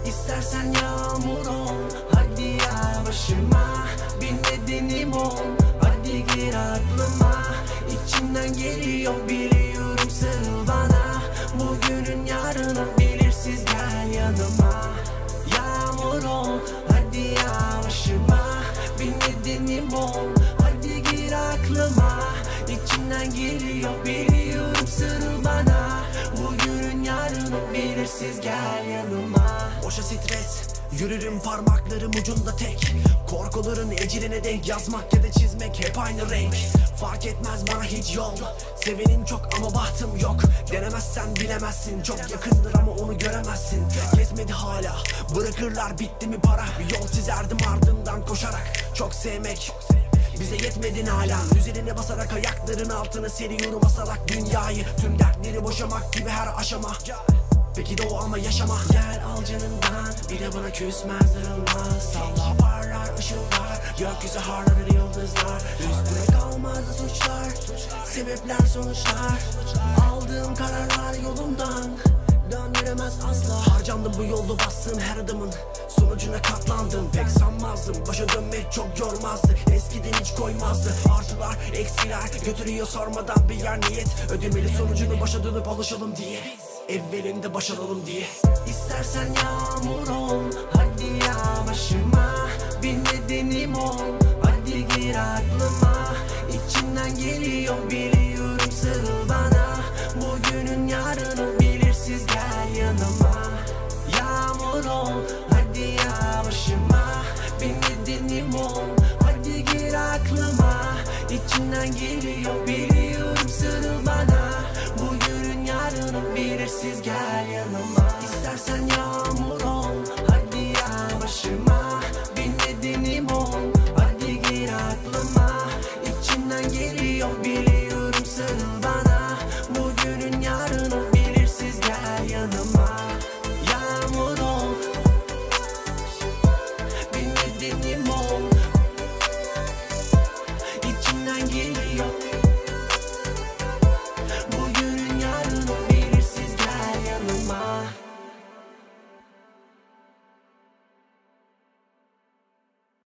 İstersen yağmur ol, hadi yağ başıma. Bir nedenim ol, hadi gir aklıma. İçimden geliyor biliyorum, sarıl bana. Bugünün yarını belirsiz, gel yanıma. Yağmur ol, hadi yağ başıma. Bir nedenim ol, hadi gir aklıma. İçimden geliyor biliyorum, sarıl bana. Bugünün yarını belirsiz, gel yanıma. Boşa stres, yürürüm parmaklarım ucunda tek. Korkuların eceline denk, yazmak ya da çizmek hep aynı renk. Fark etmez bana hiç yol, sevenim çok ama bahtım yok. Denemezsen bilemezsin, çok yakındır ama onu göremezsin. Yetmedi hala, bırakırlar bitti mi para. Bir yol çizerdim ardından koşarak, çok sevmek bize yetmedin hala. Üzerine basarak ayakların altına seriyorum asalak dünyayı. Tüm dertleri boşamak gibi her aşama. Peki de o ama yaşama. Gel al canından, bir de bana küsmez darılmaz. Salla parlar ışıllar, gökyüzü harlanır yıldızlar. Üstüne kalmazdı suçlar, sebepler sonuçlar. Aldığım kararlar yolumdan döndüremez asla. Harcandım bu yolda, bastığım her adımın sonucuna katlandım. Pek sanmazdım, başa dönmek çok yormazdı. Eskiden hiç koymazdı, artılar eksiler götürüyor sormadan bir yer niyet. Ödemeli sonucunu, başa dönüp alışalım diye, evvelinde baş alalım diye. İstersen yağmur ol, hadi yağ başıma. Bir nedenim ol, hadi gir aklıma. İçimden geliyor biliyorum, sarıl bana. Bugünün yarını belirsiz, gel yanıma. Yağmur ol, hadi yağ başıma. Bir nedenim ol, hadi gir aklıma. İçimden geliyor biliyorum, sarıl bana. Bugünün yarını belirsiz, gel yanıma. İstersen yağmur ol, hadi yağ başıma. Bir nedenim ol,